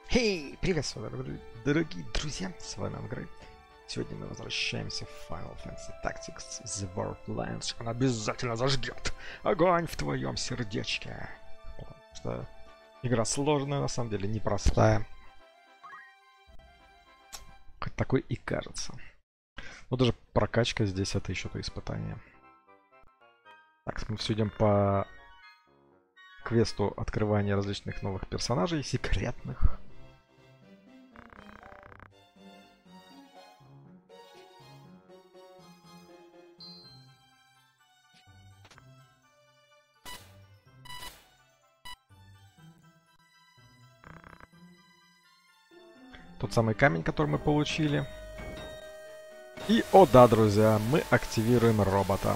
Хей, приветствую, дорогие друзья, с вами Ангрей. Сегодня мы возвращаемся в Final Fantasy Tactics The Borderlands. Он обязательно зажгет огонь в твоем сердечке. Потому что игра сложная, на самом деле непростая. Хоть такой и кажется. Но даже прокачка здесь это еще то испытание. Так, мы все идем по квесту открывания различных новых персонажей, секретных. Тот самый камень, который мы получили. И, о да, друзья, мы активируем робота.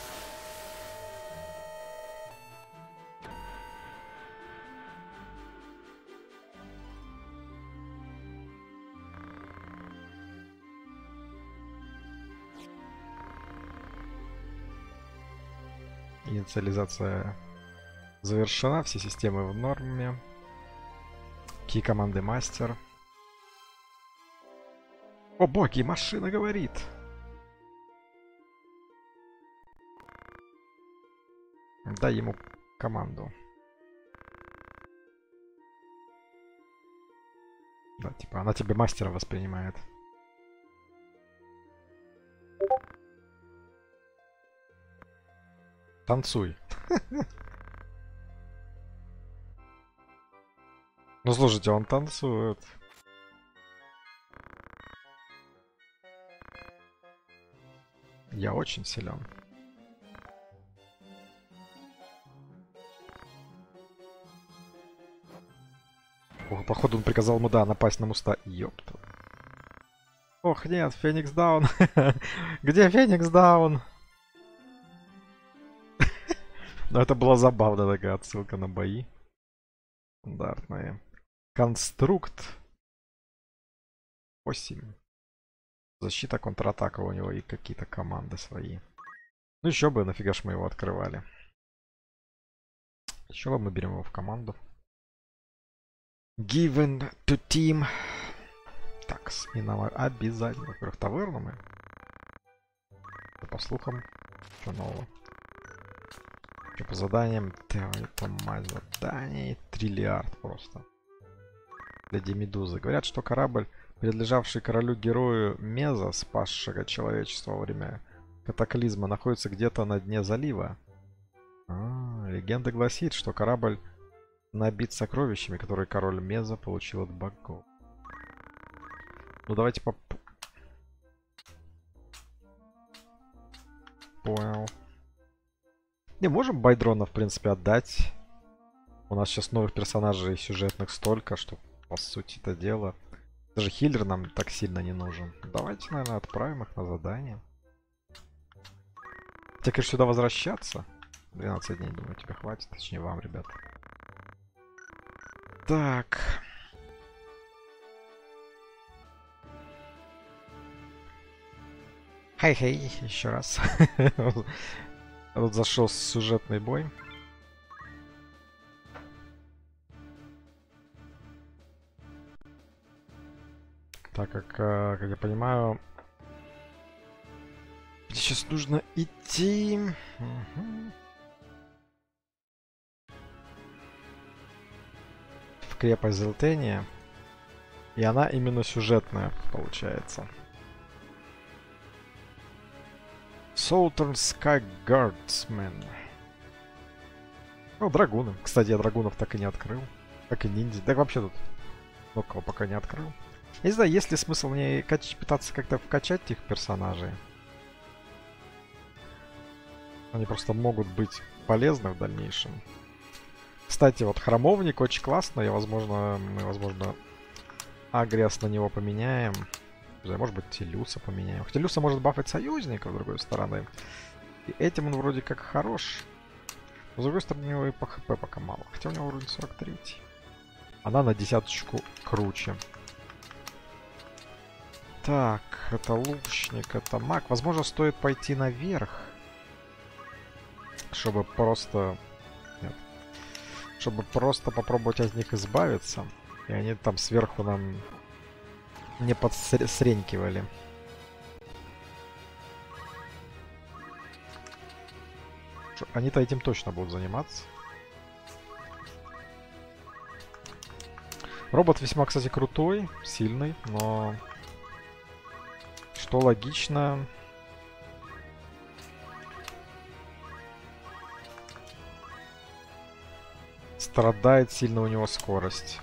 Инициализация завершена, все системы в норме. Ки команды мастер. О боги, машина говорит! Дай ему команду. Да, типа она тебя мастера воспринимает. Танцуй. Ну слушайте, он танцует. Я очень силен. Ох, походу он приказал ему, да, напасть на моста. Ёпта. Ох, нет, Феникс даун. Где Феникс даун? Но это была забавная такая отсылка на бои. Стандартные. Конструкт 8. Защита, контратака у него и какие-то команды свои. Ну еще бы, нафига ж мы его открывали. Еще бы мы берем его в команду. Given to team. Так, и нам обязательно. Во-первых, таверну мы. По слухам, что нового. Что по заданиям? Твою мать, заданий. Триллиард просто. Для Демидузы. Говорят, что корабль, принадлежавший королю-герою Меза, спасшего человечество во время катаклизма, находится где-то на дне залива. Легенда гласит, что корабль набит сокровищами, которые король Меза получил от богов. Ну давайте Понял. Не можем Байдрона, в принципе, отдать. У нас сейчас новых персонажей сюжетных столько, что по сути это дело. Даже хиллер нам так сильно не нужен. Давайте, наверное, отправим их на задание. Тебе, конечно, сюда возвращаться. 12 дней, думаю, тебе хватит. Точнее, вам, ребят. Так. Хей-хей, еще раз. Тут зашел сюжетный бой. Так как я понимаю, сейчас нужно идти. В крепость Зелтения. И она именно сюжетная, получается. Southern Sky Guardsmen. Ну, драгуны. Кстати, я драгунов так и не открыл. Как и ниндзя. Так вообще тут много кого пока не открыл. Я не знаю, есть ли смысл мне пытаться как-то вкачать этих персонажей. Они просто могут быть полезны в дальнейшем. Кстати, вот храмовник очень классно. Мы, возможно, Агриас на него поменяем. Может быть, Телюса поменяем. Телюса может бафать союзников, с другой стороны. И этим он вроде как хорош. Но, с другой стороны, у него и по хп пока мало. Хотя у него уровень 43. Она на десяточку круче. Так, это лучник, это маг. Возможно, стоит пойти наверх. Чтобы просто... Нет. Чтобы просто попробовать от них избавиться. И они там сверху нам не подсренькивали. Они-то этим точно будут заниматься. Робот весьма, кстати, крутой, сильный, но... Что логично... Страдает сильно у него скорость.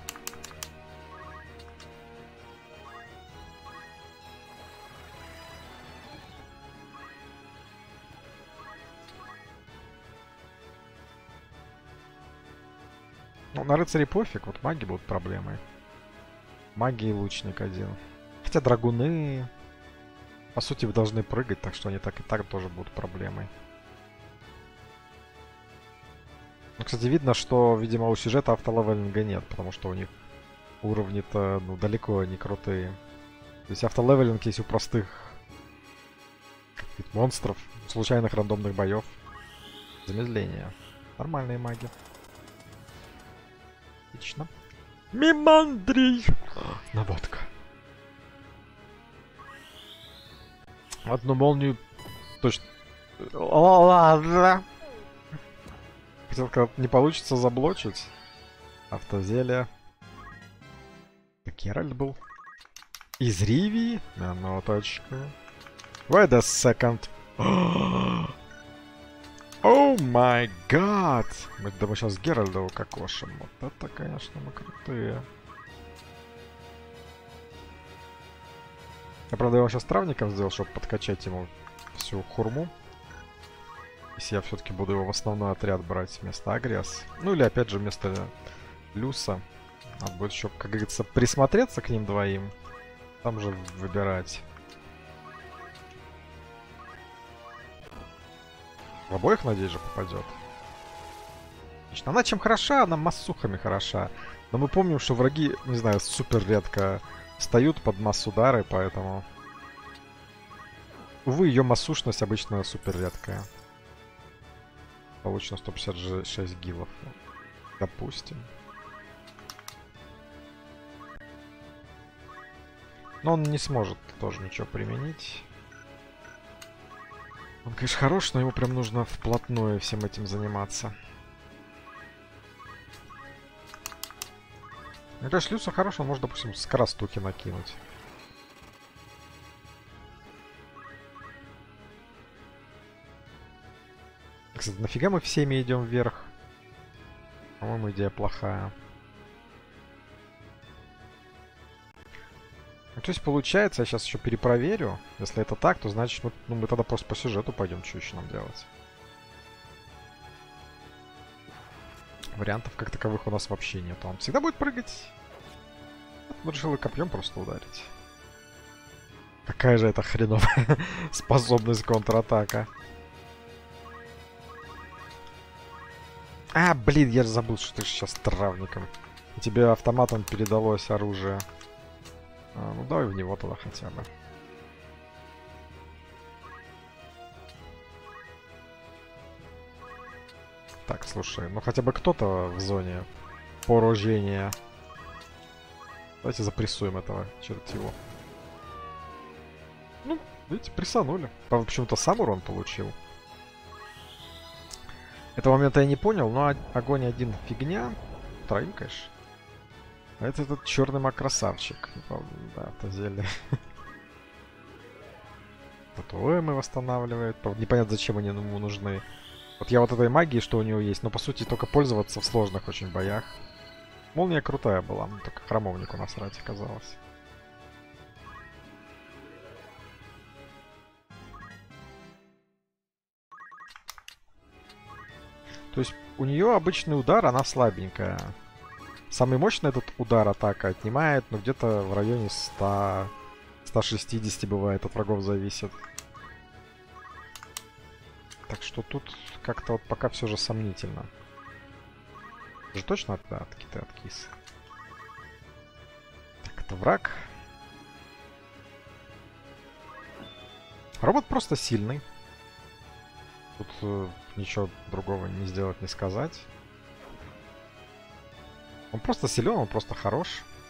Ну, на рыцаре пофиг, вот маги будут проблемой. Маги и лучник один. Хотя драгуны... По сути, вы должны прыгать, так что они так и так тоже будут проблемой. Ну, кстати, видно, что, видимо, у сюжета автолевелинга нет, потому что у них уровни-то, ну, далеко не крутые. То есть автолевелинг есть у простых монстров, случайных рандомных боев. Замедление. Нормальные маги. Отлично. Мимандрий! Наводка. Одну молнию точно... Ладно. Хотел, когда не получится заблочить. Автозелие. Геральт был. Из Ривии. Минуточку. Wait a second. О май гад! Мы сейчас Геральда укокошим. Вот это, конечно, мы крутые. Я, правда, его сейчас травником сделал, чтобы подкачать ему всю хурму. Если я все-таки буду его в основной отряд брать вместо Агриас. Ну или опять же вместо Люса. Надо будет еще, как говорится, присмотреться к ним двоим. Там же выбирать. В обоих, надеюсь, же попадет. Отлично. Она чем хороша? Она массухами хороша. Но мы помним, что враги, не знаю, супер редко встают под масс-удары, поэтому... Увы, ее массушность обычно супер редкая. Получено 156 гилов. Допустим. Но он не сможет тоже ничего применить. Он, конечно, хорош, но ему прям нужно вплотную всем этим заниматься. Ну, конечно, Люса хорош, он может, допустим, скоростуки накинуть. Кстати, нафига мы всеми идем вверх? По-моему, идея плохая. Ну, то есть, получается, я сейчас еще перепроверю. Если это так, то значит, мы тогда просто по сюжету пойдем, что еще нам делать. Вариантов как таковых у нас вообще нет. Он всегда будет прыгать. Он решил и копьем просто ударить. Какая же это хреновая способность контратака. А, блин, я же забыл, что ты сейчас травником. И тебе автоматом передалось оружие. Ну давай в него тогда хотя бы. Так, слушай, ну хотя бы кто-то в зоне поражения. Давайте запрессуем этого чертиву. Ну, видите, прессанули. Правда, почему-то сам урон получил. Этого момента я не понял, но огонь один фигня. Троим, конечно. А это этот черный маг-красавчик. Да, это зелье. Татуэмы восстанавливает. Правда, непонятно, зачем они ему нужны. Вот я вот этой магии, что у него есть, но по сути только пользоваться в сложных очень боях. Молния крутая была, но только храмовнику насрать оказалось. То есть у нее обычный удар, она слабенькая. Самый мощный этот удар атака отнимает, ну где-то в районе 100-160 бывает, от врагов зависит. Так что тут как-то вот пока все же сомнительно. Же точно от кита откис. Так, это враг. Робот просто сильный. Тут ничего другого не сделать, не сказать. Он просто силен, он просто хорош.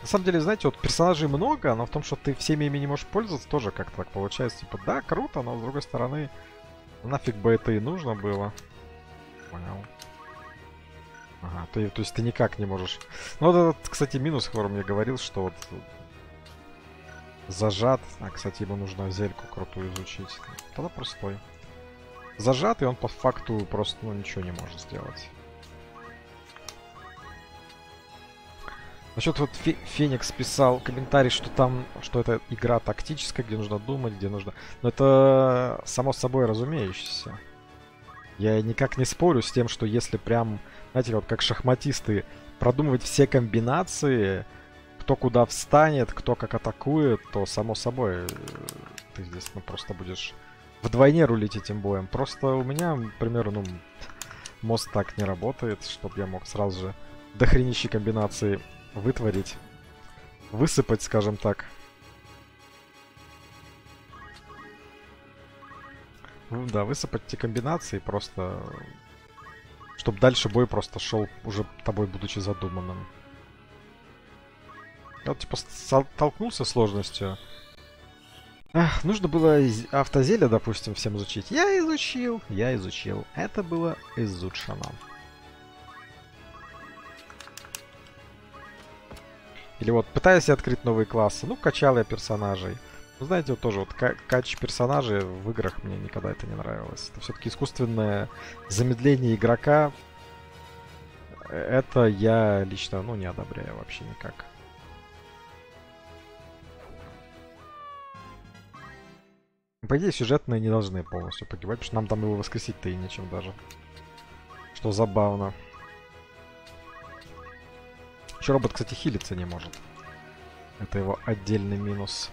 самом деле, знаете, вот персонажей много, но в том, что ты всеми ими не можешь пользоваться, тоже как-то так получается. Типа, да, круто, но с другой стороны, нафиг бы это и нужно было. Понял. Ага, то есть ты никак не можешь... Ну, вот этот, кстати, минус, который мне говорил, что вот зажат. А, кстати, ему нужно зельку крутую изучить. Тогда простой. Зажат, и он по факту просто, ну, ничего не может сделать. Насчет вот Феникс писал комментарий, что там, что это игра тактическая, где нужно думать, где нужно... Но это само собой разумеющееся. Я никак не спорю с тем, что если прям, знаете, вот как шахматисты, продумывать все комбинации, кто куда встанет, кто как атакует, то само собой ты здесь, ну, просто будешь вдвойне рулить этим боем. Просто у меня, например, ну, мозг так не работает, чтобы я мог сразу же дохренищи комбинации вытворить, высыпать, скажем так. Ну да, высыпать эти комбинации просто, чтобы дальше бой просто шел уже тобой, будучи задуманным. Я вот типа столкнулся с сложностью. Ах, нужно было автозелье, допустим, всем изучить. Я изучил. Это было изучено. Или вот пытаюсь открыть новые классы. Ну, качал я персонажей. Ну, знаете, вот тоже вот кач персонажей в играх мне никогда это не нравилось. Это все-таки искусственное замедление игрока. Это я лично, ну, не одобряю вообще никак. По идее, сюжетные не должны полностью погибать, потому что нам там его воскресить-то и нечем даже. Что забавно. Еще робот, кстати, хилиться не может. Это его отдельный минус.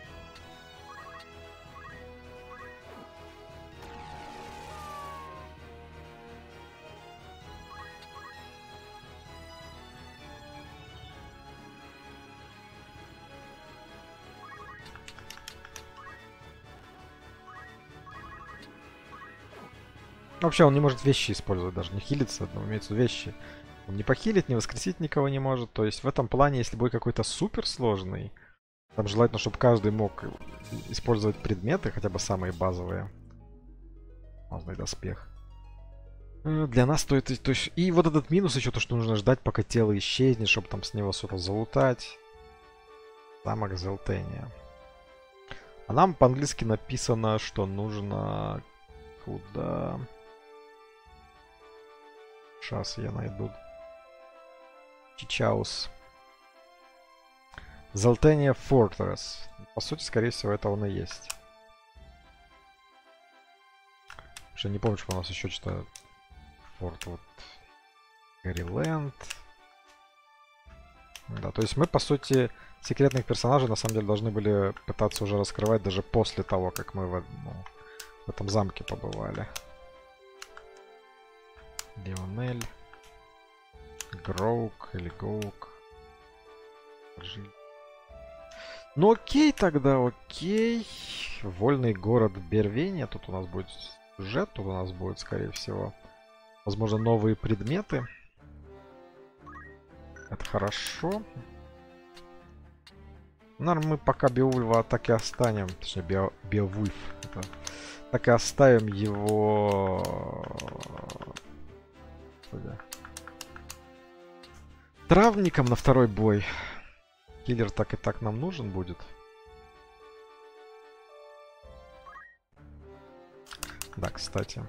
Вообще, он не может вещи использовать, даже не хилиться, но имеется в виду вещи. Он не похилить, не воскресить никого не может. То есть в этом плане, если бой какой-то супер сложный, там желательно, чтобы каждый мог использовать предметы, хотя бы самые базовые. Алмазный доспех. Для нас стоит... То есть, и вот этот минус еще, то, что нужно ждать, пока тело исчезнет, чтобы там с него что-то залутать. Замок Зелтения. А нам по-английски написано, что нужно... Куда... Сейчас я найду. Чичаус. Зелтения Fortress. По сути, скорее всего, это он и есть. Вообще не помню, что у нас еще что-то... Форт, вот... Гарриленд. Да, то есть мы, по сути, секретных персонажей, на самом деле, должны были пытаться уже раскрывать даже после того, как мы в этом замке побывали. Леонель. Гроук или Гоук. Ну окей тогда, окей. Вольный город Бервения. Тут у нас будет сюжет, тут у нас будет, скорее всего, возможно, новые предметы. Это хорошо. Наверное, мы пока Беовульфа так и останем. Точнее, Беовульф. Так и оставим его... Травником на второй бой. Киллер так и так нам нужен будет. Да, кстати.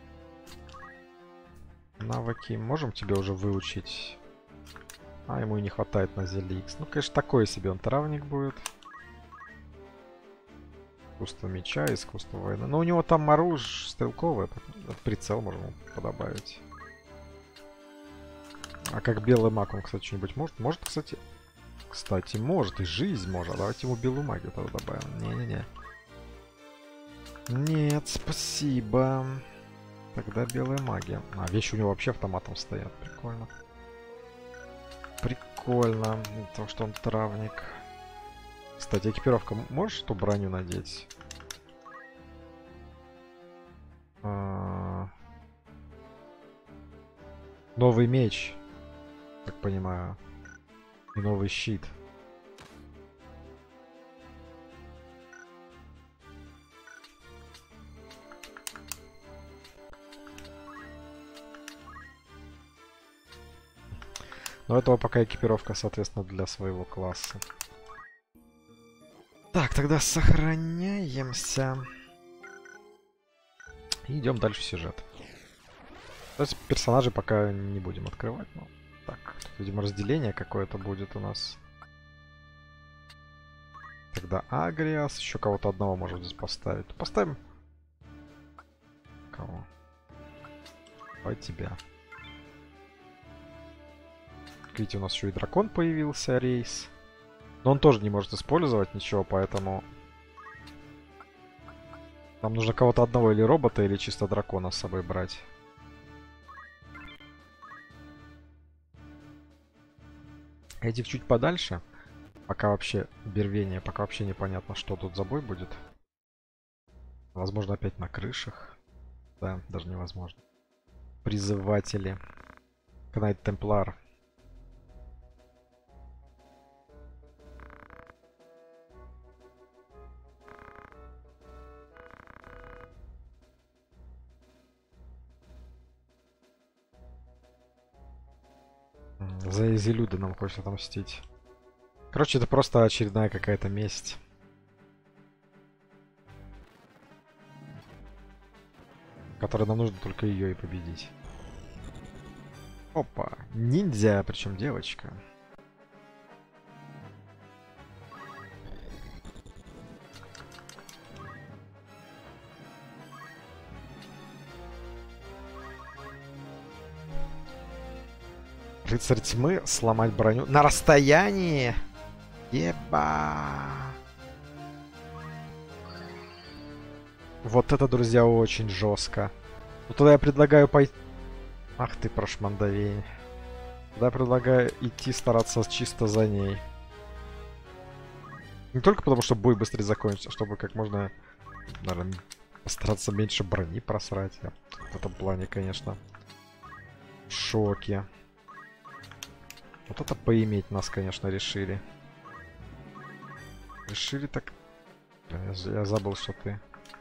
Навыки можем тебе уже выучить. А, ему и не хватает на зелье X. Ну, конечно, такой себе он травник будет. Искусство меча, искусство войны. Но у него там оружие стрелковое. Прицел можно подобавить. А как белый маг он, кстати, что-нибудь может? Может, кстати... Кстати, может. И жизнь может. Давайте ему белую магию тогда добавим. Не-не-не. Нет, спасибо. Тогда белая магия. А, вещи у него вообще автоматом стоят. Прикольно. Прикольно. То, что он травник. Кстати, экипировка. Можешь эту броню надеть? Новый меч. Так понимаю. И новый щит. Но этого пока экипировка, соответственно, для своего класса. Так, тогда сохраняемся. И идем дальше в сюжет. То есть персонажей пока не будем открывать. Но... Так, тут, видимо, разделение какое-то будет у нас. Тогда Агриас. Еще кого-то одного можем здесь поставить. Поставим. Кого? Давай тебя. Видите, у нас еще и дракон появился, рейс. Но он тоже не может использовать ничего, поэтому... Нам нужно кого-то одного или робота, или чисто дракона с собой брать. Эдик чуть подальше. Пока вообще бервение, пока вообще непонятно, что тут за бой будет. Возможно, опять на крышах. Да, даже невозможно. Призыватели. Кнайт Темплар. За Изилюда нам хочет отомстить. Короче, это просто очередная какая-то месть. Которой нам нужно только ее и победить. Опа, ниндзя, причем девочка. Рыцарь тьмы, сломать броню на расстоянии. Еба. Вот это, друзья, очень жестко. Ну тогда я предлагаю пойти... Ах ты, прошмандовень. Тогда я предлагаю идти стараться чисто за ней. Не только потому, что бой быстрее закончится, а чтобы как можно, наверное, постараться меньше брони просрать. Я в этом плане, конечно, в шоке. Вот это поиметь нас, конечно, решили. Решили так... Я забыл, что ты...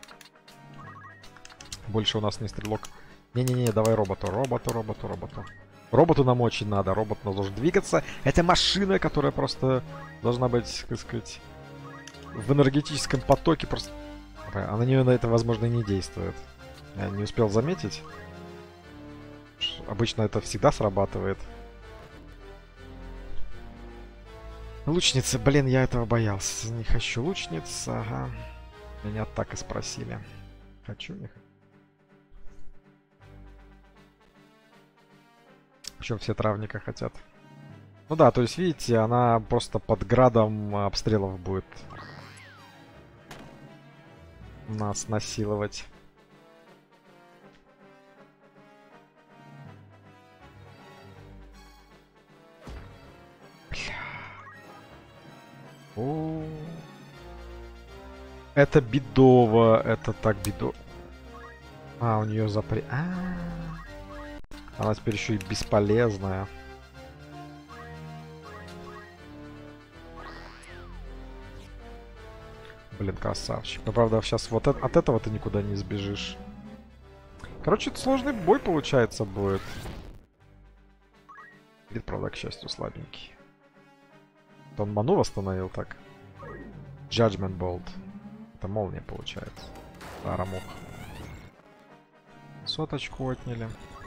Больше у нас не стрелок. Не-не-не, давай роботу. Роботу нам очень надо. Робот нас должен двигаться. Это машина, которая просто должна быть, как сказать, в энергетическом потоке. Просто... А на нее на это, возможно, не действует. Я не успел заметить. Обычно это всегда срабатывает. Лучница, блин, я этого боялся. Не хочу лучниц, ага. Меня так и спросили. Хочу, не хочу. Причем все травника хотят. Ну да, то есть, видите, она просто под градом обстрелов будет нас насиловать. О, это бедово, это так бедово. А, у нее запрет. Она теперь еще и бесполезная. Блин, красавчик. Но правда, сейчас вот от этого ты никуда не сбежишь. Короче, это сложный бой получается будет. Вид, правда, к счастью, слабенький. Он ману восстановил так. Judgment Bolt. Это молния получается. Арамух. Соточку отняли.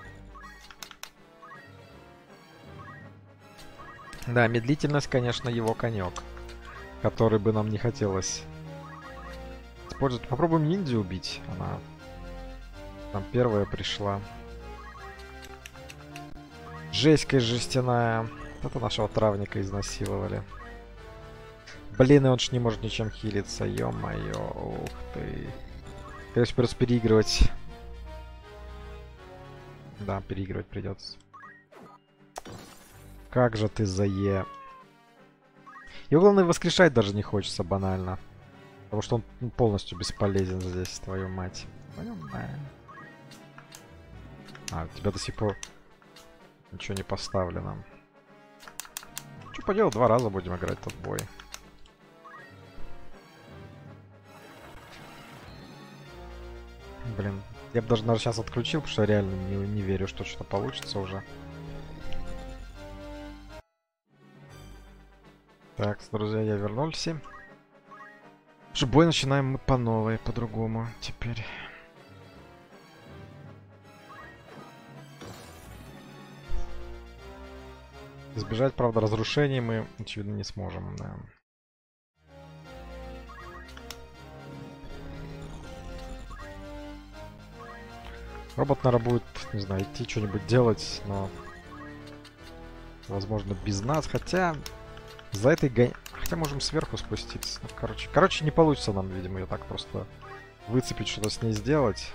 Да, медлительность, конечно, его конек. Который бы нам не хотелось использовать. Попробуем ниндзю убить. Она там первая пришла. Жеська жестяная. Это нашего травника изнасиловали. Блин, и он ж не может ничем хилиться. Ё-моё, ух ты. Конечно, просто переигрывать. Да, переигрывать придется. Как же ты зае. Его, главное, воскрешать даже не хочется банально. Потому что он полностью бесполезен здесь, твою мать. Понимаю. А, у тебя до сих пор ничего не поставлено. Что поделать, 2 раза будем играть тот бой. Блин, я бы даже, наверное, сейчас отключил, потому что я реально не верю, что что-то получится уже. Так, друзья, я вернулся. Что бой начинаем мы по новой, по-другому теперь. Избежать, правда, разрушений мы, очевидно, не сможем, да. Робот, наверное, будет, не знаю, идти что-нибудь делать, но... Возможно, без нас, хотя... За этой Хотя можем сверху спуститься. Ну, короче, не получится нам, видимо, ее так просто выцепить, что-то с ней сделать.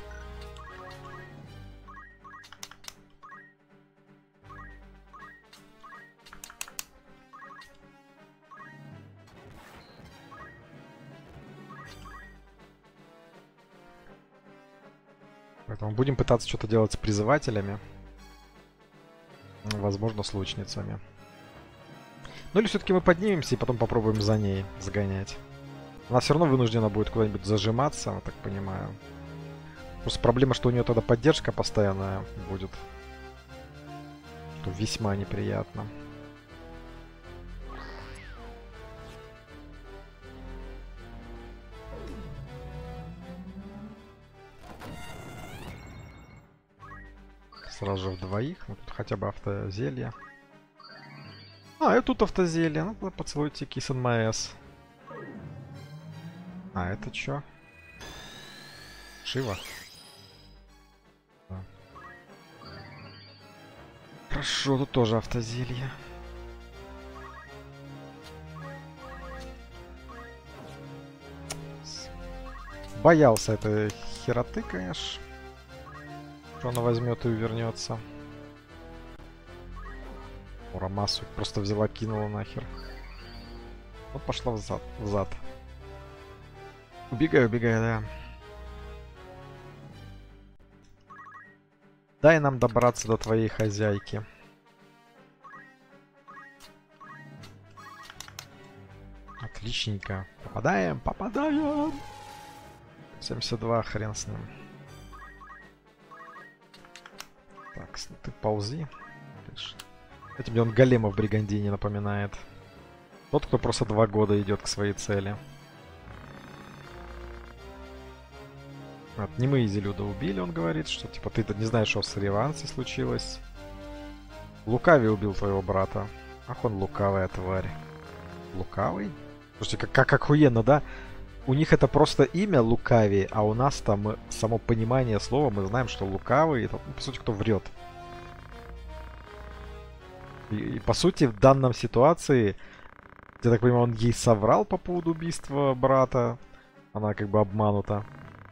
Поэтому будем пытаться что-то делать с призывателями. Возможно, с лучницами. Ну или все-таки мы поднимемся и потом попробуем за ней загонять. Она все равно вынуждена будет куда-нибудь зажиматься, я так понимаю. Просто проблема, что у нее тогда поддержка постоянная будет. Что весьма неприятно. Сразу же в двоих. Ну, тут хотя бы автозелье. А, и тут автозелье. Ну, тогда поцелуйте Kiss and My Ass. А, это чё? Шива. Да. Хорошо, тут тоже автозелье. Боялся этой хероты, конечно. Что она возьмет и вернется. Урамасу просто взяла, кинула нахер. Вот пошла взад. Убегай, да. Дай нам добраться до твоей хозяйки. Отличненько. Попадаем. 72, хрен с ним. Так, ты ползи. Этим мне он голема в Бригандине напоминает. Тот, кто просто 2 года идет к своей цели. Вот, не мы Изелюда убили, он говорит, что типа ты не знаешь, что в Саривансе случилось. Лукавий убил твоего брата. Ах, он лукавая тварь. Лукавый? Слушайте, как охуенно, да? У них это просто имя Лукавий, а у нас там само понимание слова, мы знаем, что Лукавый, это, по сути, кто врет. И по сути, в данном ситуации, я так понимаю, он ей соврал по поводу убийства брата. Она как бы обманута.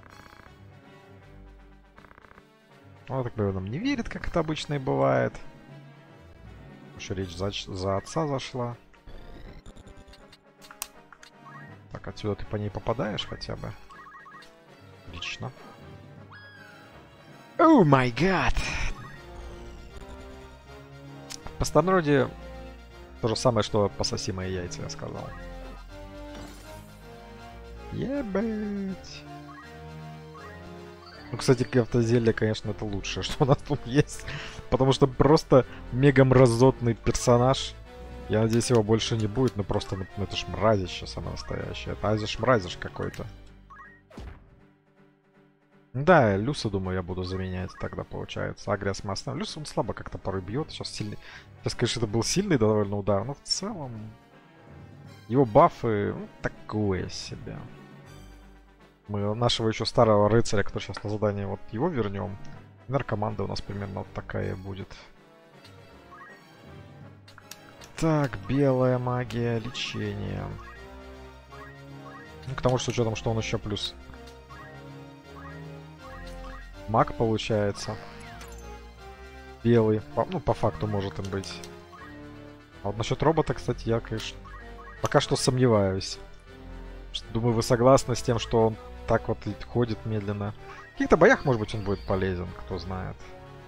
Она, так понимаю, нам не верит, как это обычно и бывает. Еще речь за отца зашла. Так, отсюда ты по ней попадаешь хотя бы? Отлично. О май гад! В простонародье то же самое, что пососи мои яйца, я сказал. Ебать. Ну, кстати, автозелье, конечно, это лучшее, что у нас тут есть. Потому что просто мега мразотный персонаж. Я надеюсь, его больше не будет, но просто, ну, это ж мразище самое настоящее. Это азиш-мразиш какой-то. Да, Люса, думаю, я буду заменять тогда, получается. Агрес масса. Люса, он слабо как-то порой бьет. Сейчас сильный. Сейчас, конечно, это был сильный довольно удар, но в целом... Его бафы, ну, такое себе. Мы нашего еще старого рыцаря, который сейчас на задании, вот его вернем. Наркоманда у нас примерно вот такая будет. Так, белая магия, лечение. Ну, к тому же, с учетом, что он еще плюс маг получается. Белый. Ну, по факту может им быть. А вот насчет робота, кстати, я, конечно, пока что сомневаюсь. Думаю, вы согласны с тем, что он так вот и ходит медленно. В каких-то боях, может быть, он будет полезен, кто знает.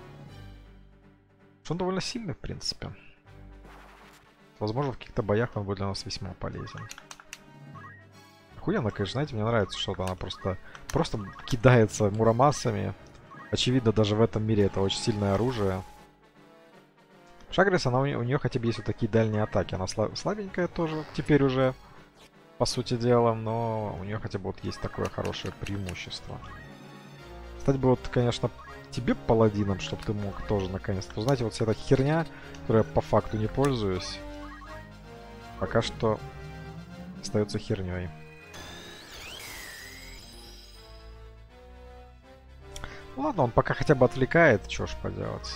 Он довольно сильный, в принципе. Возможно, в каких-то боях он будет для нас весьма полезен. Охуенно, конечно, знаете, мне нравится, что она просто кидается мурамасами. Очевидно, даже в этом мире это очень сильное оружие. Шагрис, она у нее хотя бы есть вот такие дальние атаки. Она слабенькая тоже, теперь уже, по сути дела, но у нее хотя бы вот есть такое хорошее преимущество. Кстати бы вот, конечно, тебе паладином, чтобы ты мог тоже наконец-то узнать. Вот вся эта херня, которой я по факту не пользуюсь, пока что остается херней. Ладно, он пока хотя бы отвлекает, чё ж поделать.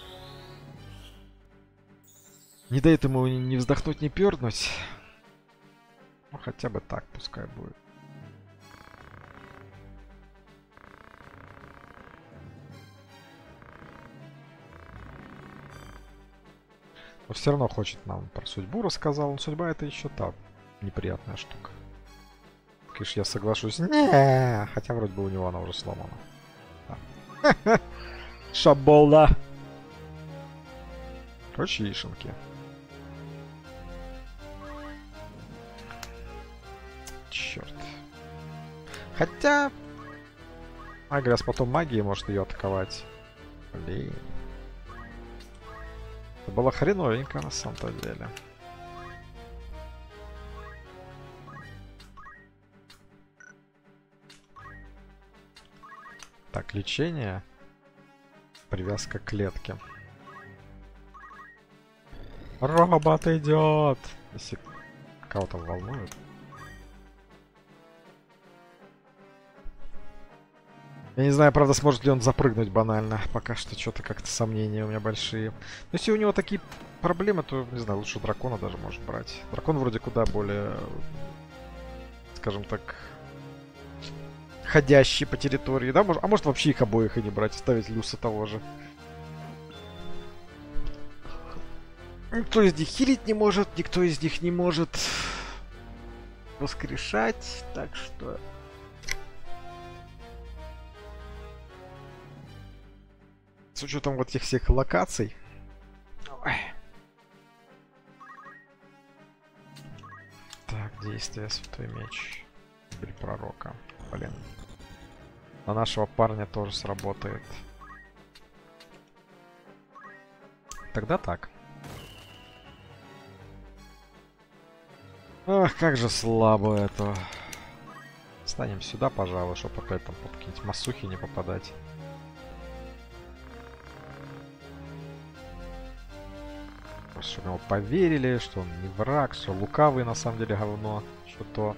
Не дает ему ни вздохнуть, ни пернуть. Ну, хотя бы так пускай будет. Но все равно хочет нам про судьбу рассказал. Но судьба это еще та неприятная штука. Конечно, я соглашусь. Не, хотя вроде бы у него она уже сломана. Да. Шаболда. Короче, яишенки. Черт. Хотя... Агрес потом магией может ее атаковать. Блин. Это было хреновенько на самом-то деле. Так, лечение. Привязка к клетке. Робот идет! Если кого-то волнует. Я не знаю, правда, сможет ли он запрыгнуть банально. Пока что что-то как-то сомнения у меня большие. Но если у него такие проблемы, то, не знаю, лучше дракона даже может брать. Дракон вроде куда более, скажем так, ходящий по территории, да? А может вообще их обоих и не брать, оставить Люса того же. Никто из них хилить не может, никто из них не может воскрешать, так что... С учетом вот этих всех локаций. Ой. Так, действие Святой Меч. Или Пророка. Блин. На нашего парня тоже сработает. Тогда так. Ах, как же слабо это. Станем сюда, пожалуй, чтобы опять там под какие-нибудь масухи не попадать. Чтобы ему поверили, что он не враг, что лукавый на самом деле говно, что то.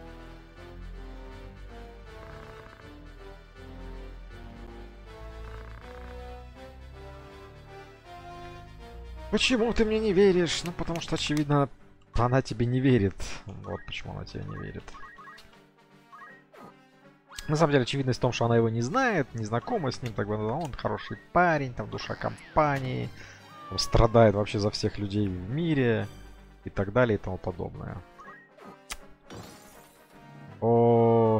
Почему ты мне не веришь? Ну, потому что, очевидно, она тебе не верит. Вот почему она тебе не верит. На самом деле, очевидность в том, что она его не знает, не знакома с ним, так бы он хороший парень, там, душа компании. Страдает вообще за всех людей в мире и так далее и тому подобное. О,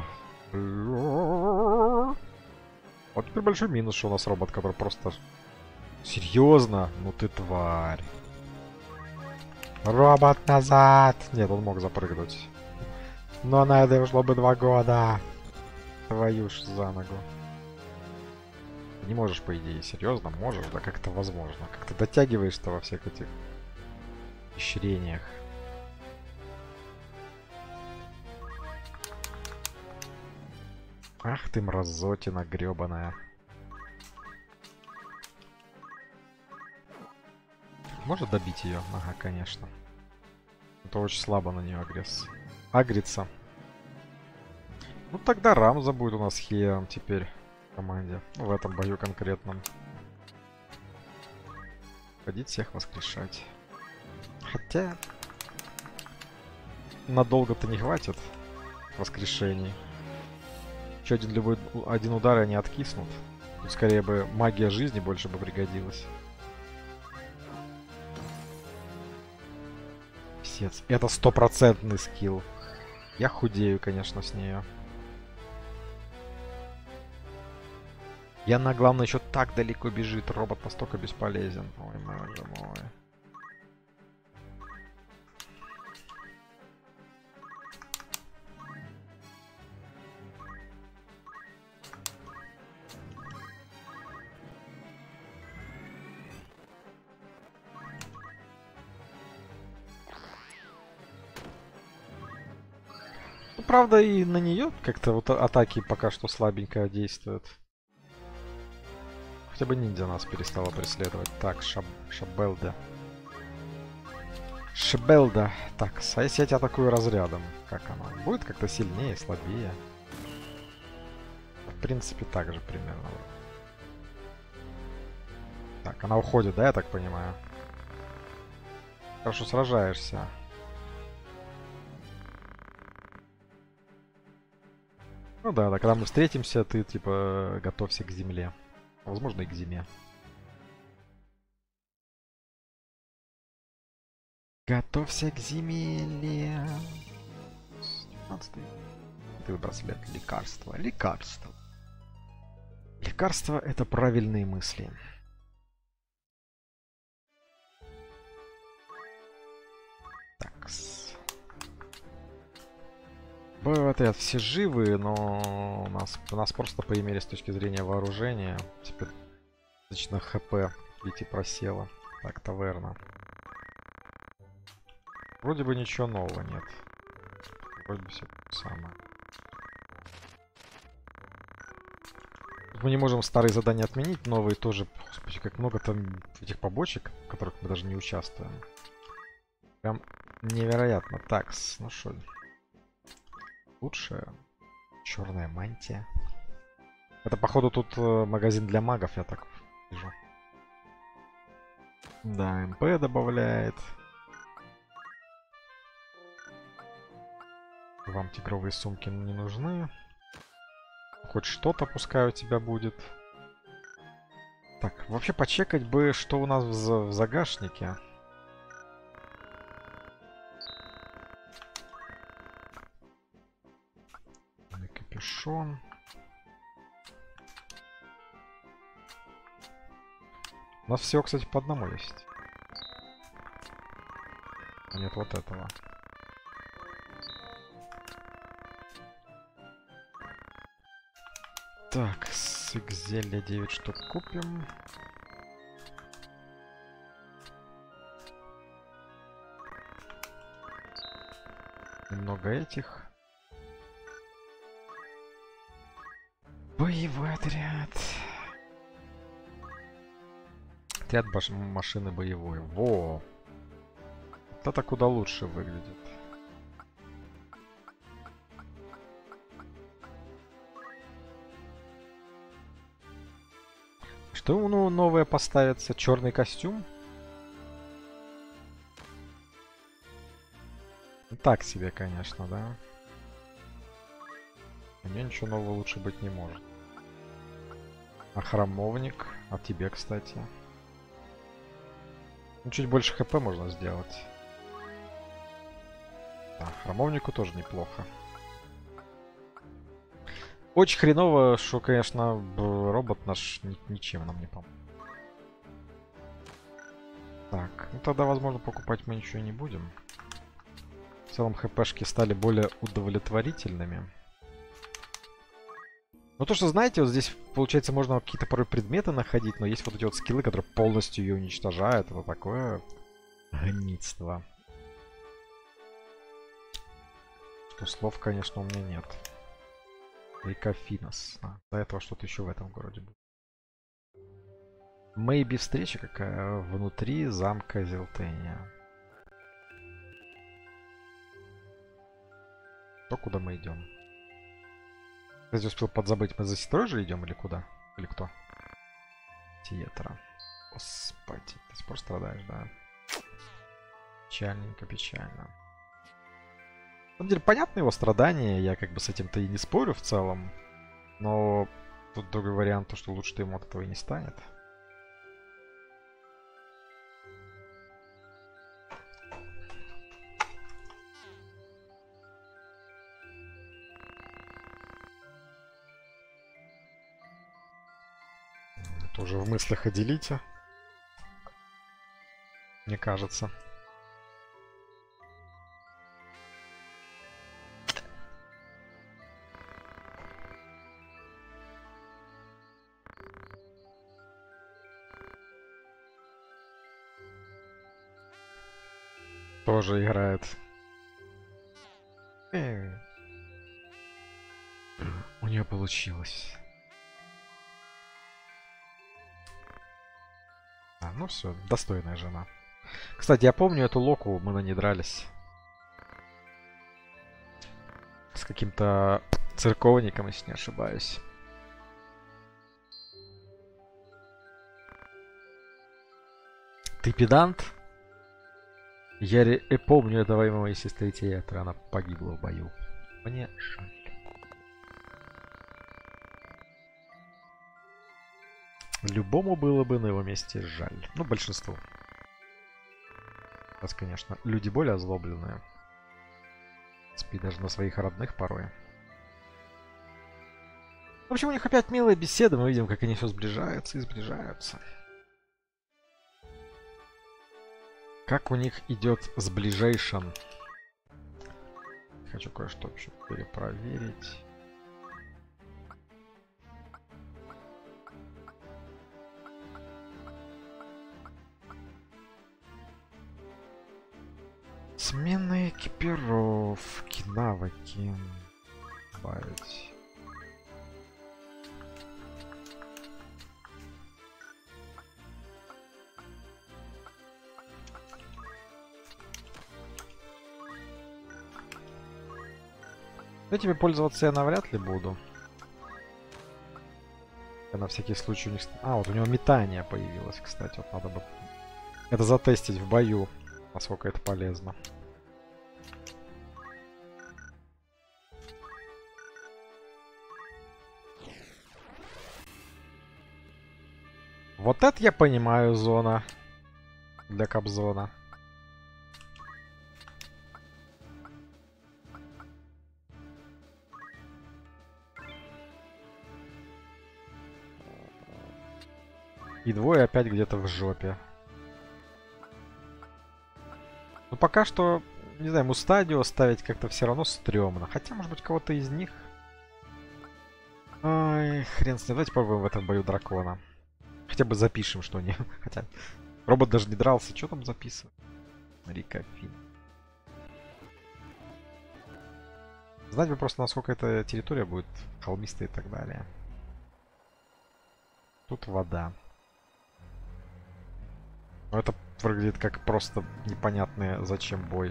вот теперь большой минус, что у нас робот, который просто... Серьезно? Ну ты тварь. Робот назад! Нет, он мог запрыгнуть. Но на это ушло бы 2 года. Твою ж за ногу. Не можешь, по идее, серьезно? Можешь, да как это возможно? Как ты дотягиваешь-то во всех этих исчерениях? Ах ты мразотина гребаная. Может добить ее? Ага, конечно. Это очень слабо на нее агрится. Ну тогда Рамза будет у нас хиером теперь в команде. Ну, в этом бою конкретном. Ходить всех воскрешать. Хотя... Надолго-то не хватит воскрешений. Еще один удар и они откиснут. Тут скорее бы магия жизни больше бы пригодилась. Писец. Это 100% скилл. Я худею, конечно, с нее. И она, главное, еще так далеко бежит. Робот настолько бесполезен. Ой, боже мой. правда, и на нее как-то вот атаки пока что слабенько действуют. Хотя бы ниндзя нас перестала преследовать. Так, Шабелда. Шабелда. Так, а если я тебя атакую разрядом? Как она? Будет как-то сильнее, слабее? В принципе, так же примерно. Так, она уходит, да, я так понимаю? Хорошо сражаешься. Ну да, когда мы встретимся, ты типа готовься к земле. Возможно, и к зиме. Готовься к зиме. 19-й. Ты браслет. Лекарство. Лекарство. Лекарство — это правильные мысли. Такс. Боевой отряд все живы, но у нас просто поимели с точки зрения вооружения. Теперь достаточно хп, видите, просело. Так, таверна. Вроде бы ничего нового нет. Вроде бы все самое. Мы не можем старые задания отменить, новые тоже. Господи, как много там этих побочек, в которых мы даже не участвуем. Прям невероятно. Такс, ну что, лучше черная мантия. Это, походу, тут магазин для магов, я так вижу. Да, МП добавляет. Вам тигровые сумки не нужны. Хоть что-то, пускай у тебя будет. Так, вообще почекать бы, что у нас в загашнике. Капюшон. У нас всего, кстати, по одному есть. А нет вот этого. Так, с зелья 9 штук купим. Немного этих. Боевой отряд. Отряд машины боевой. Во! Вот это куда лучше выглядит. Что ему новое поставится? Черный костюм? Так себе, конечно, да. У меня ничего нового лучше быть не может. А храмовник? А тебе, кстати? Ну, чуть больше хп можно сделать. Да, храмовнику тоже неплохо. Очень хреново, что, конечно, робот наш ничем нам не помог. Так, ну тогда, возможно, покупать мы ничего не будем. В целом, хпшки стали более удовлетворительными. Ну то, что, знаете, вот здесь, получается, можно какие-то порой предметы находить, но есть вот эти вот скиллы, которые полностью ее уничтожают. Это такое гнидство. Что слов, конечно, у меня нет. Река Финос. До этого что-то еще в этом городе было. Мэйби встреча какая внутри замка Зелтения. То, куда мы идем? Я здесь успел подзабыть, мы за сестрой же идем или куда? Или кто? Тиетра. Господи, ты до сих пор страдаешь, да? Печальненько, печально. На самом деле, понятно его страдания, я как бы с этим-то и не спорю в целом. Но тут другой вариант, то что лучше-то ему от этого и не станет. Это уже в мыслях отделите. Мне кажется. Тоже играет. У нее получилось. Ну все, достойная жена. Кстати, я помню эту Локу, мы на ней дрались. С каким-то церковником, если не ошибаюсь. Ты педант? Я помню этого и моей сестры Театры, она погибла в бою. Мне жаль. Любому было бы на его месте жаль. Ну, большинству. Сейчас, конечно, люди более озлобленные. Спи даже на своих родных порой. В общем, у них опять милая беседа. Мы видим, как они все сближаются и сближаются. Как у них идет сближайшен. Хочу кое-что еще перепроверить. Смена экипировки, навыки. Добавить. Этими пользоваться я навряд ли буду. Я на всякий случай у них... А, вот у него метание появилось, кстати. Вот надо бы это затестить в бою, насколько это полезно. Вот это я понимаю зона для Кобзона. И двое опять где-то в жопе. Ну пока что, не знаю, Мустадио ставить как-то все равно стрёмно. Хотя, может быть, кого-то из них... Ой, хрен с ним. Давайте попробуем в этом бою дракона. Хотя бы запишем что-нибудь. Хотя робот даже не дрался. Что там записывать? Рика Фин. Знать бы просто, насколько эта территория будет холмистая и так далее. Тут вода. Но это выглядит как просто непонятный зачем бой.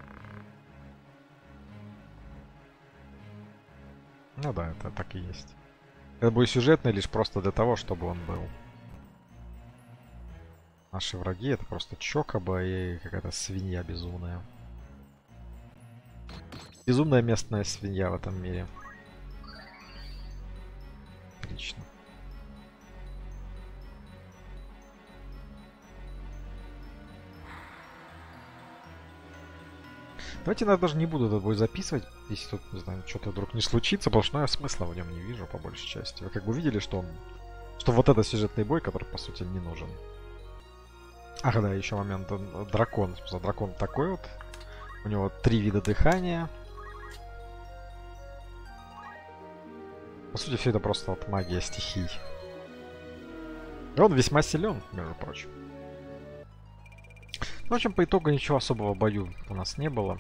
Ну да, это так и есть. Это бой сюжетный лишь просто для того, чтобы он был. Наши враги это просто Чокоба и какая-то свинья безумная. Безумная местная свинья в этом мире. Отлично. Давайте я даже не буду этот бой записывать, если тут, не знаю, что-то вдруг не случится, потому что я смысла в нем не вижу, по большей части. Вы как бы видели, что он... Что вот это сюжетный бой, который, по сути, не нужен. Ах, да, еще момент. Дракон. Дракон такой вот. У него 3 вида дыхания. По сути, все это просто вот магия стихий. И он весьма силен, между прочим. Ну, в общем, по итогу ничего особого в бою у нас не было.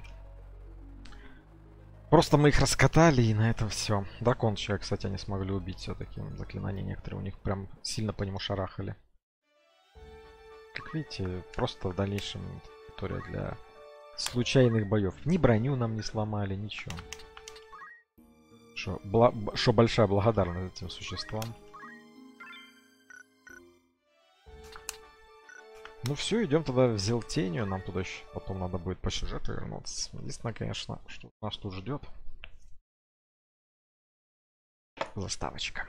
Просто мы их раскатали, и на этом все. Дракон человек, кстати, они смогли убить все-таки. Заклинания некоторые у них прям сильно по нему шарахали. Как видите, просто в дальнейшем история для случайных боев. Ни броню нам не сломали, ничего. Что большая благодарность этим существам. Ну все, идем тогда в Зелтению. Нам туда еще потом надо будет по сюжету вернуться. Единственное, конечно, что нас тут ждет. Заставочка.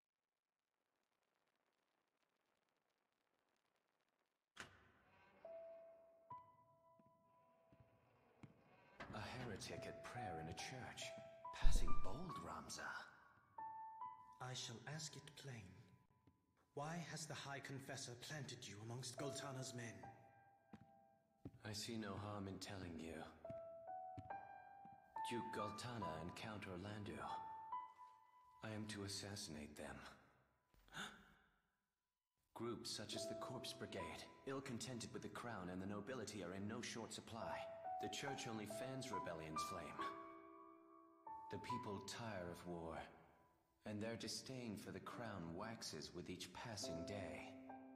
A heretic at prayer in a church. Passing bold, Ramza. I shall ask it plain. Why has the High Confessor planted you amongst Goltana's men? I see no harm in telling you. Duke Goltana and Count Orlando. I am to assassinate them. Groups such as the Corpse Brigade, ill-contented with the crown and the nobility, are in no short supply. The church only fans rebellion's flame. The people tire of war, and their disdain for the crown waxes with each passing day.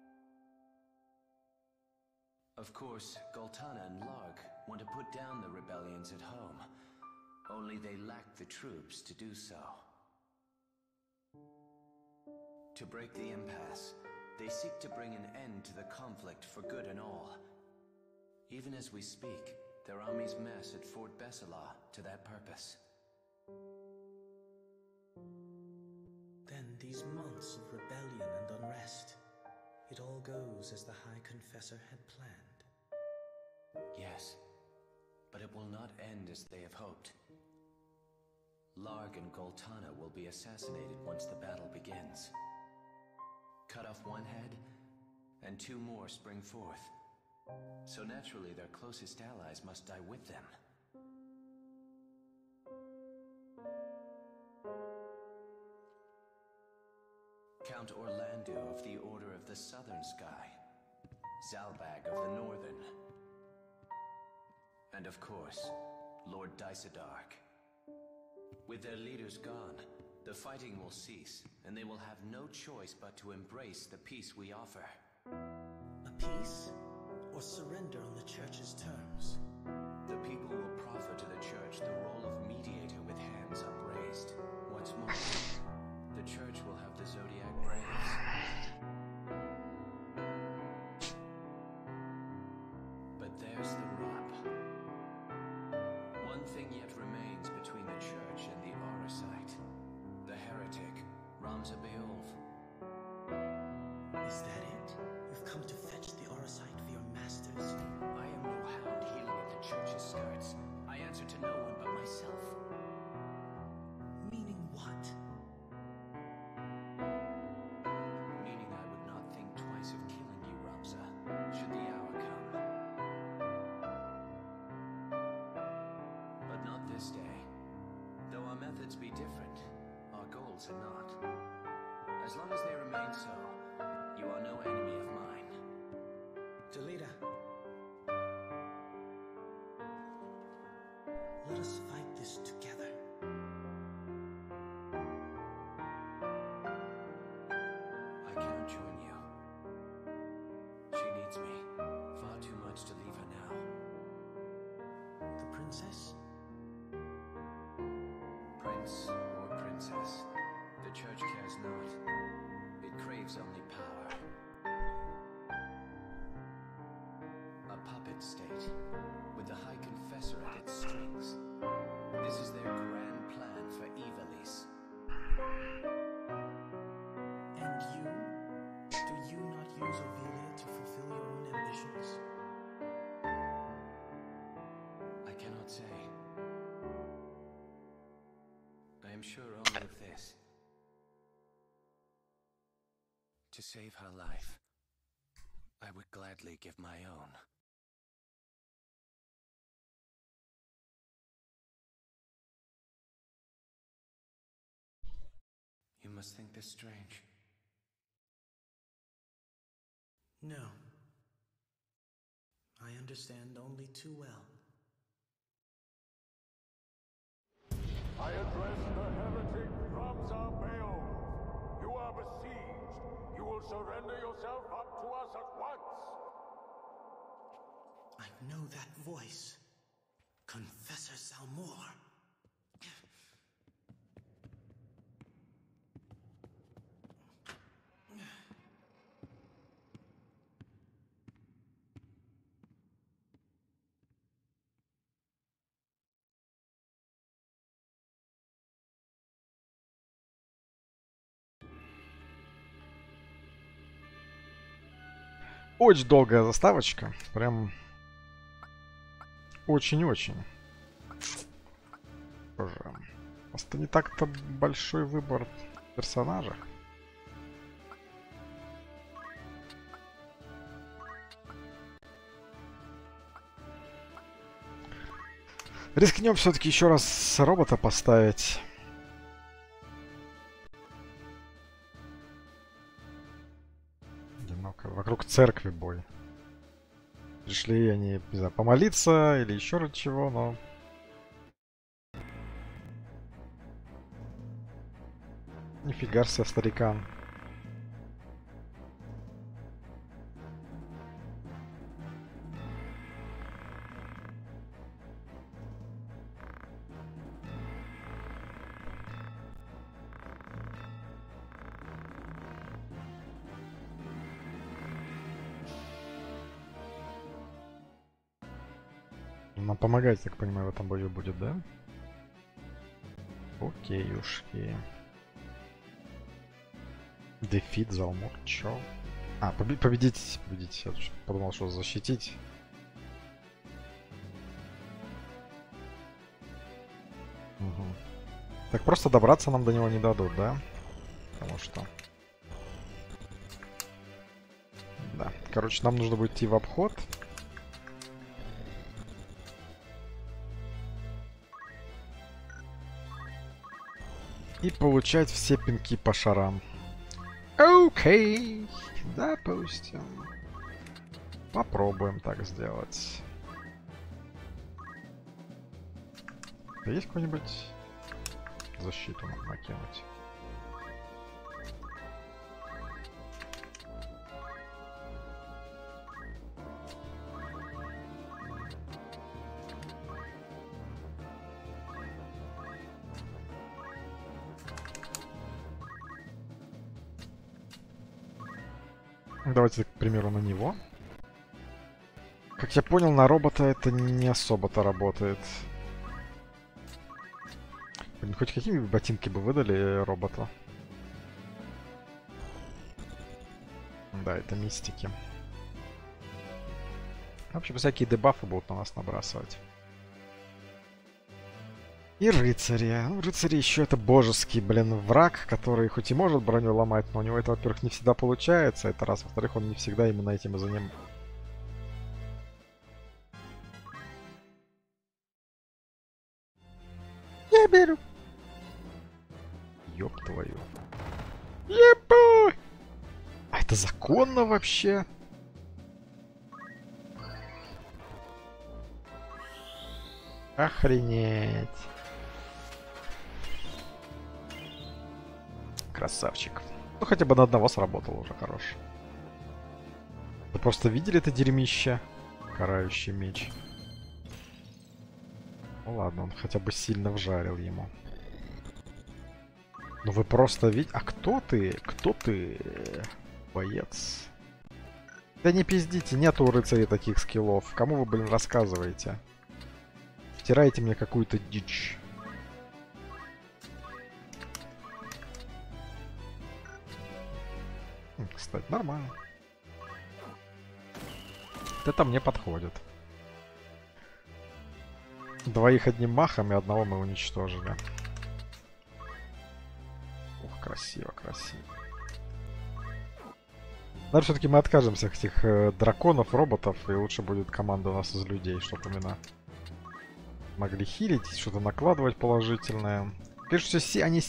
Of course, Goltana and Larg want to put down the rebellions at home, only they lack the troops to do so. To break the impasse, they seek to bring an end to the conflict for good and all. Even as we speak, their armies mass at Fort Besselah to that purpose. Then these months of rebellion and unrest, it all goes as the High Confessor had planned. Yes, but it will not end as they have hoped. Larg and Goltana will be assassinated once the battle begins. Cut off one head, and two more spring forth. So naturally their closest allies must die with them. Count Orlando of the Order of the Southern Sky, Zalbag of the Northern, and of course, Lord Dysadark. With their leaders gone, the fighting will cease, and they will have no choice but to embrace the peace we offer. A peace? Or surrender on the Church's terms? The people will proffer to the Church the role of mediator with hands upraised. What's more, the Church will have the Zodiac Braves. But there's the rub. One thing yet remains between the Church and the Auracite. The heretic, Ramza Beolv. Is that it? You've come to fetch the Auracite for your masters? I am no hound healing at the Church's skirts. I answer to no one but myself. Meaning what? Meaning I would not think twice of killing you, Ramza, should the hour come. But not this day. Though our methods be different, our goals are not. As long as they remain so, you are no enemy of mine. Delita. Let us fight this together. I cannot join you. She needs me. Far too much to leave her now. The princess? Prince or princess, the Church cares not. It craves only power. A puppet state, with the High Confessor at its strings. This is their grand plan for Ivalice. And you? Do you not use Ovelia to fulfill your own ambitions? I cannot say. I am sure only of this. To save her life, I would gladly give my own. You must think this strange. No. I understand only too well. I address the heretic Ramza Beolv. You are besieged. You will surrender yourself up to us at once. I know that voice. Confessor Salmor. Очень долгая заставочка. Прям очень-очень. Тоже. Просто не так-то большой выбор в персонажах. Рискнем все-таки еще раз робота поставить. Одиноко. Вокруг церкви бой. Пришли они, не знаю, помолиться или еще раз чего, но... Нифига себе, старикан. Нам помогать, так понимаю, в этом бою будет, да? Окейушки. Дефит, Залмур, чё? А, победить. Я подумал, что защитить. Угу. Так просто добраться нам до него не дадут, да? Потому что... Да. Короче, нам нужно будет идти в обход. И получать все пинки по шарам. Окей. Допустим. Попробуем так сделать. Есть какую-нибудь защиту нам накинуть? Давайте, к примеру, на него. Как я понял, на робота это не особо-то работает. Блин, хоть какие ботинки бы выдали роботу. Да, это мистики. В общем, всякие дебафы будут на нас набрасывать. И рыцари. Ну, рыцари еще это божеский, блин, враг, который хоть и может броню ломать, но у него это, во-первых, не всегда получается. Это раз. Во-вторых, он не всегда именно этим и занимается. Я беру. Ёб твою. Ебать! А это законно вообще? Охренеть. Красавчик. Ну, хотя бы на одного сработал уже, хорош. Вы просто видели это дерьмище? Карающий меч. Ну ладно, он хотя бы сильно вжарил ему. Ну вы просто видите... А кто ты? Кто ты? Боец. Да не пиздите, нету у рыцарей таких скиллов. Кому вы, блин, рассказываете? Втираете мне какую-то дичь. Кстати, нормально. Это мне подходит. Двоих одним махом и одного мы уничтожили. Ух, красиво, красиво. Наверное, все-таки мы откажемся от этих драконов, роботов, и лучше будет команда у нас из людей, чтобы именно могли хилить, что-то накладывать положительное. Конечно, все они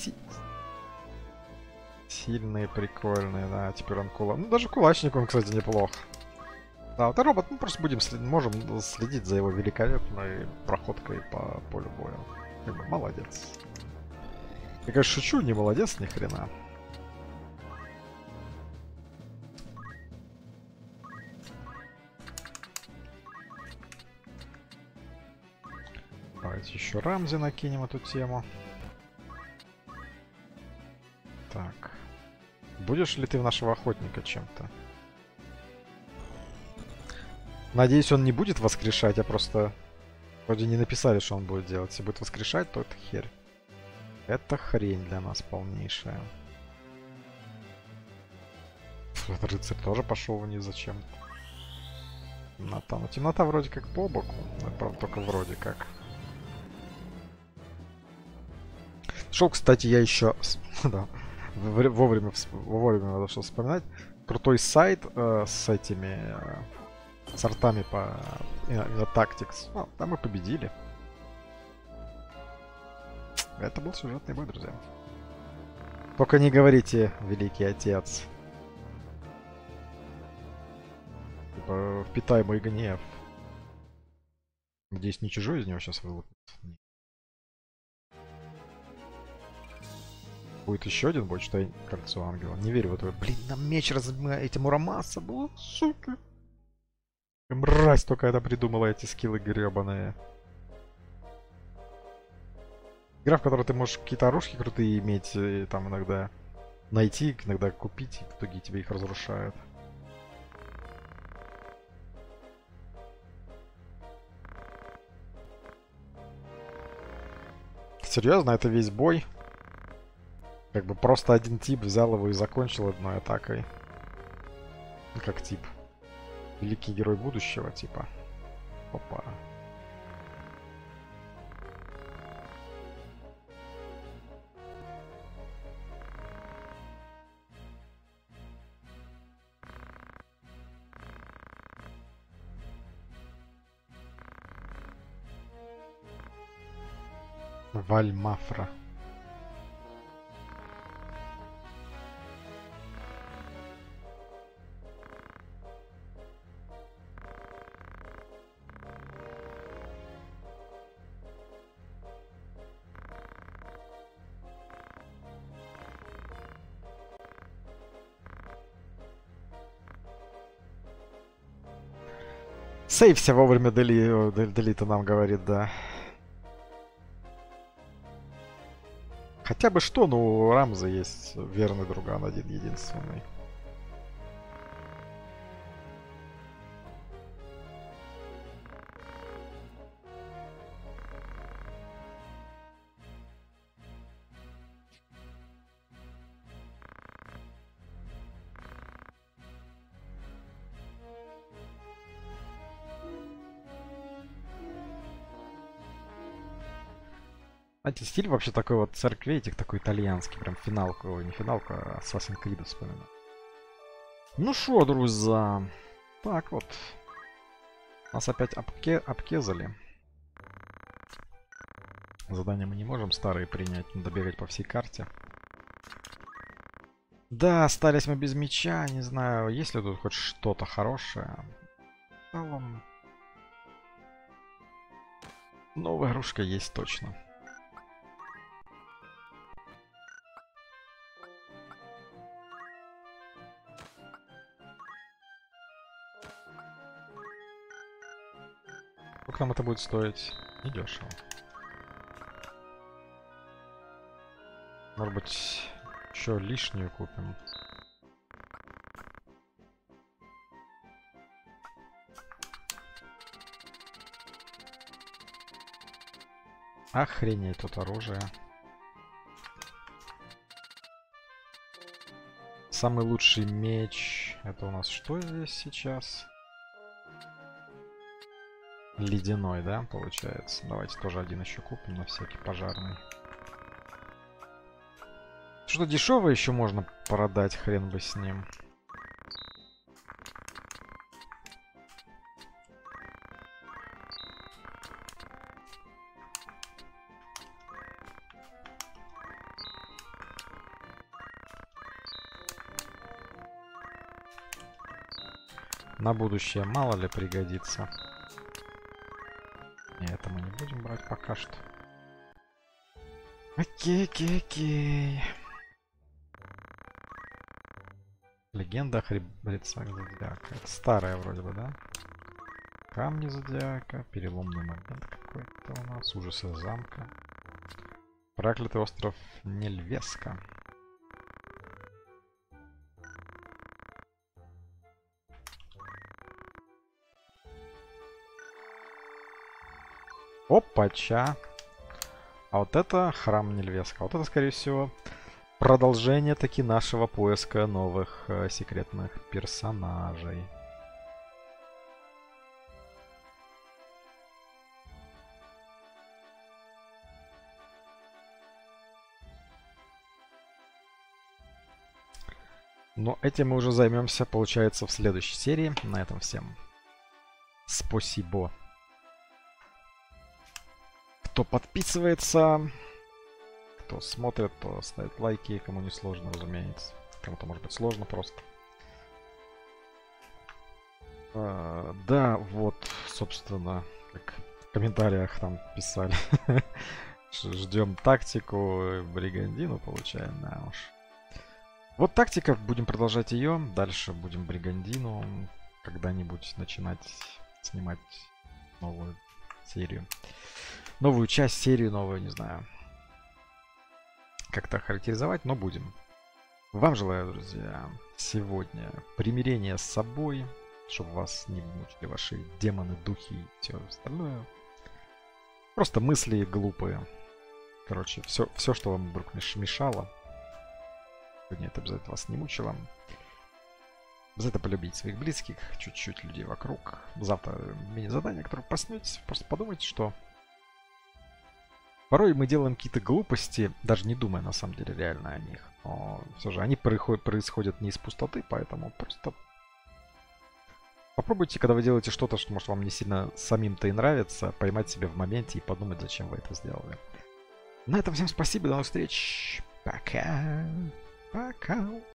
сильные, прикольные, да, теперь он Ну, даже кулачник он, кстати, неплох. Да, вот робот, мы просто можем следить за его великолепной проходкой по полю боя. Молодец. Я, конечно, шучу, не молодец ни хрена. Давайте еще Рамзи накинем эту тему. Так. Будешь ли ты в нашего охотника чем-то? Надеюсь, он не будет воскрешать, а просто... Вроде не написали, что он будет делать. Если будет воскрешать, то это херь. Это хрень для нас полнейшая. Этот рыцарь тоже пошел вниз зачем-то. Темнота. Ну, темнота вроде как по боку. Правда, только вроде как. Шел, кстати, я еще... да. Вовремя надо что вспоминать. Крутой сайт с этими... сортами по Tactics. Ну, там мы победили. Это был сюжетный бой, друзья. Только не говорите, великий отец. Типа, впитай мой гнев. Надеюсь, не чужой из него сейчас вылупится. Будет еще один бой, что я кольцо ангела. Не верю в это. Блин, нам меч размять Мурамаса было, сука. Мразь только это придумала, эти скиллы гребаные. Игра, в которой ты можешь какие-то оружки крутые иметь, и там иногда найти, иногда купить, и в итоге тебе их разрушают. Серьезно, это весь бой? Как бы просто один тип взял его и закончил одной атакой. Как тип. Великий герой будущего, типа. Опа. Вальмафра. Сейвся вовремя Делита нам говорит, да. Хотя бы что, ну у Рамза есть верный друган один единственный. Знаете, стиль вообще такой вот церкветик, такой итальянский, прям финалку, не финалку, а Assassin's Creed вспоминаю. Ну шо, друзья, так вот, нас опять обкезали. Задания мы не можем старые принять, надо бегать по всей карте. Да, остались мы без меча, не знаю, есть ли тут хоть что-то хорошее. В целом, новая игрушка есть точно. Сколько нам это будет стоить? Недешево. Может быть, еще лишнюю купим. Охренеть, тут оружие. Самый лучший меч. Это у нас что здесь сейчас? Ледяной, да, получается? Давайте тоже один еще купим на всякий пожарный. Что-то дешевое еще можно продать, хрен бы с ним. На будущее мало ли пригодится. Не, это мы не будем брать пока что. Окей. Легенда о храбрецах Зодиака. Это старая вроде бы, да? Камни Зодиака. Переломный момент какой-то у нас. Ужасы замка. Проклятый остров Нельвеска. Опача. А вот это храм Нельвеска. Вот это, скорее всего, продолжение таки нашего поиска новых секретных персонажей. Но этим мы уже займемся, получается, в следующей серии. На этом всем спасибо. Кто подписывается, кто смотрит, то ставит лайки, кому не сложно, разумеется. Кому-то может быть сложно просто. Да, вот, собственно, как в комментариях там писали, Ждем тактику, бригандину получаем, да уж. Вот тактика, будем продолжать ее. Дальше будем бригандину когда-нибудь начинать снимать новую серию. Новую часть, серию новую, не знаю. Как-то характеризовать, но будем. Вам желаю, друзья, сегодня примирения с собой, чтобы вас не мучили ваши демоны, духи и все остальное. Просто мысли глупые. Короче, все, что вам вдруг мешало. Нет, обязательно вас не мучило. Обязательно полюбить своих близких, чуть-чуть людей вокруг. Завтра мини-задание, которое проснетесь. Просто подумайте, что порой мы делаем какие-то глупости, даже не думая на самом деле реально о них. Но все же они происходят не из пустоты, поэтому просто попробуйте, когда вы делаете что-то, что может вам не сильно самим-то и нравится, поймать себя в моменте и подумать, зачем вы это сделали. На этом всем спасибо, до новых встреч. Пока. Пока.